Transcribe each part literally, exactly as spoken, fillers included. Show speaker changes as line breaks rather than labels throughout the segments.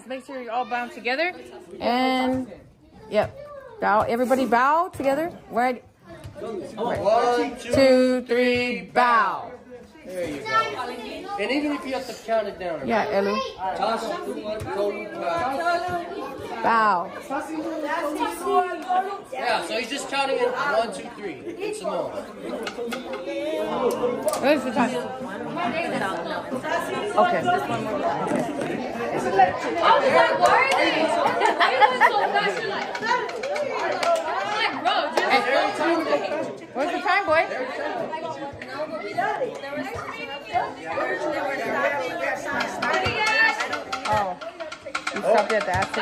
make sure you're all bound together. And, yep. Bow. Everybody bow together. Right.
One,
Two, three, bow.
There you go. And even if you have to count it down.
Yeah, Elu. Bow.
Yeah, so he's just counting it one, two, three. It's Simone.
Where's the time? Okay. Where's the time, boy? Oh, you stopped at the acid.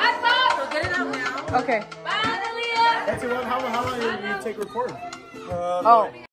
Okay.
That's the one. How, how long did you take recording?
Oh.